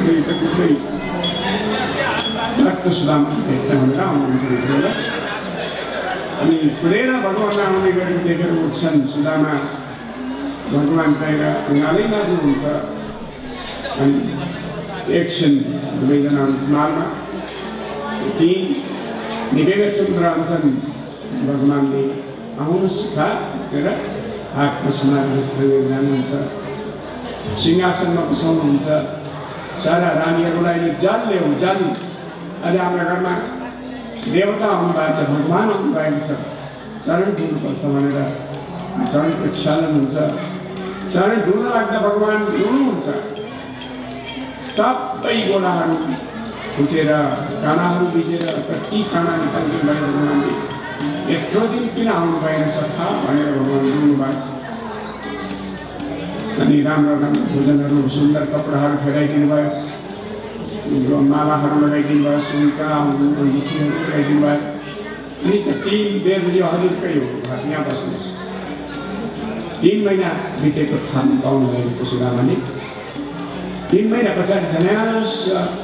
टुक्रै रक्त सुदामा भेट्न भनेर आउनुहुन्छ अनि पुरेर भगवान आउने गरी देखेर उठ्छन् सुदामा भगवान बाहिर अँगालैमा हुनुहुन्छ अनि एकछिन दुवैजना मालमा ती निकै चन्द्र आउँछन् भगवानले आउनुहोस् खा भनेर हातमा समाएर जानुहुन्छ सिंहासनमा बसाउनुहुन्छ सारा रानीहरूलाई जल ल्याऊ जल अहिले हाम्रो घरमा देवता आउनुभएको छ भगवान आउनुभएको छ चरण धुनुपर्छ भनेर चरण प्रक्षालन हुन्छ चरण धुन लाग्दा भगवान रुनुहुन्छ सबै गोडाहरू फुटेर काँडाहरू भिजेर कति काँडा निकाल्नु भयो भगवानले यत्रो दिन किन आउनु भएन सफा भनेर भगवान रुनुभएको अनि राम्रो राम्रो भोजनहरू सुन्दर कपडाहरू फेराइदिनु भयो मालाहरू लगाइदिनु भयो सुनका अंगीठीहरू लगाइदिनु भयो अनि त 3 बेर यो हजुरकै हो यहाँ बस्नुहोस् 3 महिना बितेको थाहा पाउनु भएको छ सुदामाले 3 महिना पछाडि धन्यास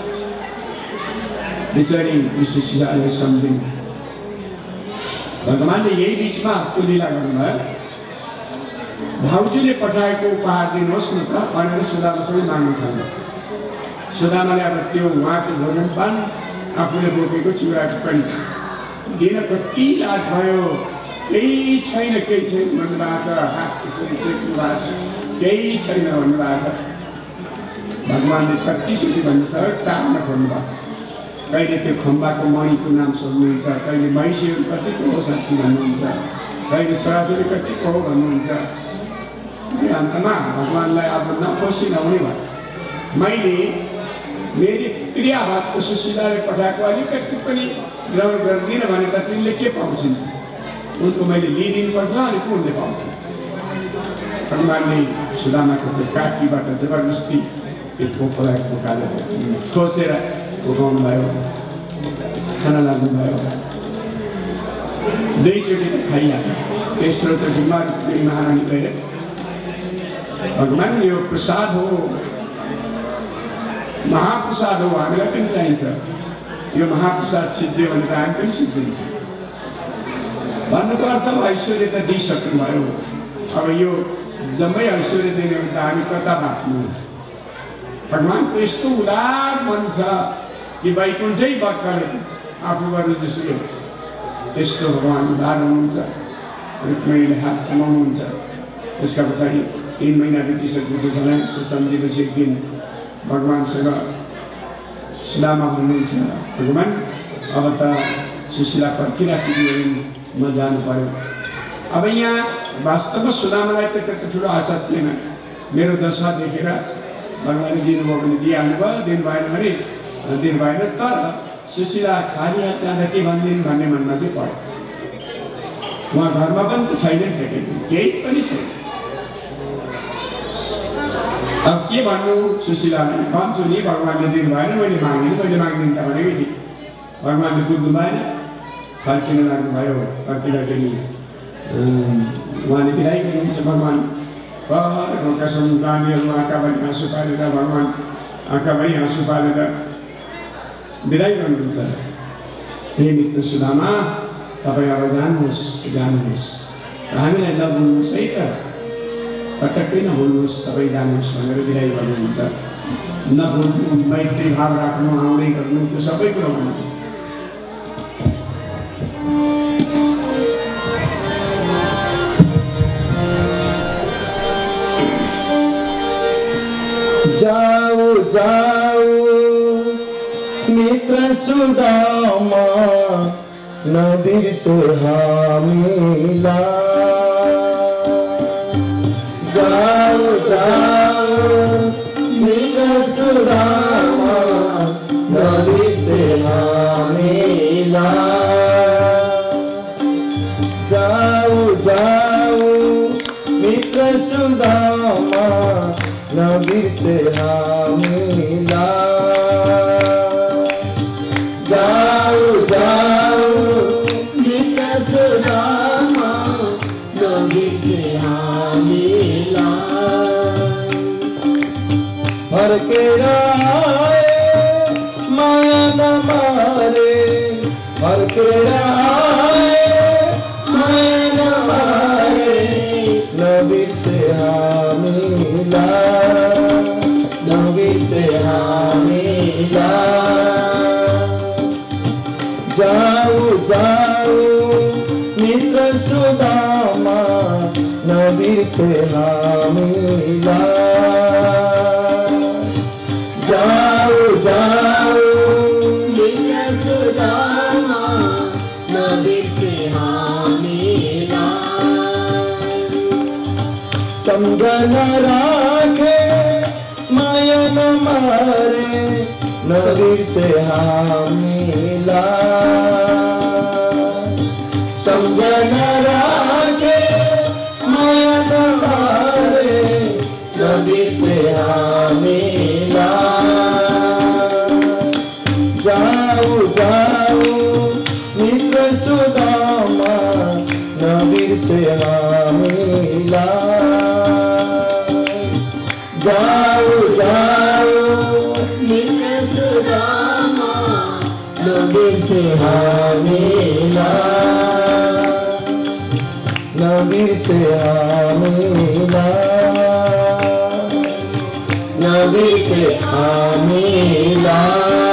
बिचारी सुशीलालाई सम्झिन् भगवानले यही बिचमा लीला गर्नुभयो भाउजूले पठाएको उपहार दिनुहोस् न त भनेर सुदामासँग माग्नु थाल्यो सुदामाले अब त्यो उहाँको भोजन पान आफूले बोकेको चिउराको पनि दिन कति लाज भयो केही छैन भन्नुभएको छ हात त्यसरी चेक्नु भएको छ केही छैन भन्नुभएको छ भगवानले कतिचोटि भन्नुहुन्छ टाढ्न खोज्नुभयो कहिले त्यो खम्बाको मणिको नाम सोध्नुहुन्छ कहिले महिषीहरू कतिको हो साथी भन्नुहुन्छ कहिले छोराछोरी कतिको हो भन्नुहुन्छ अन्तमा भगवानलाई अब नखुसी नहुने भयो मैले मेरी प्रिया भक्त सुशीलाले पठाएको अलिकति पनि ग्रहण गर्दिनँ भने त तिमीले के पाउँछन् उनको मैले लिइदिनुपर्छ अनि कुनले पाउँछ भगवानले सुदामाको त्यो काखीबाट जबरजस्ती त्यो पोखलाई फुकालेर खोसेर उठाउनु भयो खाना लाग्नुभयो दुईचोटि त खाइहाल्यो तेस्रो त जुम्मा महारानी गएर भगवान यो प्रसाद हो महाप्रसाद हो हामीलाई पनि चाहिन्छ यो महाप्रसाद सिद्धियो भने त हामी पनि सिद्धिन्छ भन्नुको अर्थ ऐश्वर्य त दिइसक्नु भयो अब यो जम्मै ऐश्वर्य दिने भने त हामी कता बाँच्नु भगवानको यस्तो उदार मन छ कि वैकुण्ठै बक्काले आफू गर्नु जसुकै त्यस्तो भगवान उदार हुनुहुन्छ रुक्मिणीले हात समाउनुहुन्छ त्यसका पछाडि 3 महिना बितिसकेपछि धन्यास सम्झेपछि एक दिन भगवानसँग सुदामा भन्नुहुन्छ भगवान अब त सुशीला पर्खिराखिदियो म जानु पर्यो अब यहाँ वास्तवमा सुदामालाई त त्यस्तो ठुलो आशा थिएन मेरो दशा देखेर भगवानले दिनुभयो भने दिइहाल्नु भयो दिनु भएन भने दिनु भएन तर सुशीला खाली हात जाँदा के भनिदिनु भन्ने मनमा चाहिँ पर्यो उहाँ घरमा पनि त छैन केही पनि छैन अब के भन्नु सुशीलालाई भन्छु नि भगवानले दिनु भएन मैले माग्दिनँ त भनेको थिएँ भगवानले बुझ्नु भएन फर्किन लाग्नुभयो फर्किँदाखेरि उहाँले बिदाई गर्नुहुन्छ भगवान कसम रानीहरू आँखाभरि आँसु पालेर भगवान आँखाभरि आँसु पालेर बिदाई गर्नुहुन्छ हे मित्र सुदामा तपाईँ अब जानुहोस् हामीलाई नभुल्नुहोस् है त पटक्कै नभुल्नुहोस् तपाईँ जानुहोस् भनेर बिदाई गर्नुहुन्छ नभुल्नु मैत्री भाव राख्नु आउँदै गर्नु त्यो सबै कुरो भन्नुहुन्छ जाऊ जाऊ मित्र सुदामा नबिर्सु हामीलाई जाऊ जाऊ मित्र सुदामा नबिर्सु हामीलाई जाऊ जाऊ मित्र सुदामा नबिर्से हामीलाई जाऊ जाऊ मित्र सुदामा नबिर्से हामीलाई से हाँ मिला। जाओ जाओ मित्र सुदामा नबी से हाँ मिला। जाओ जाओ मित्र सुदामा नबी से हाँ मिला। समझन राखे माया न मारे नबी से हाँ मिला। समझन राखे माया न मारे नबी से हाँ मिला। जाओ जाओ मित्र सुदामा नबी से हाँ मिला। जाओ जाओ मित्र सुदामा नबी से हाँ मिला। नबी से हाँ मिला। नबी से हाँ मिला।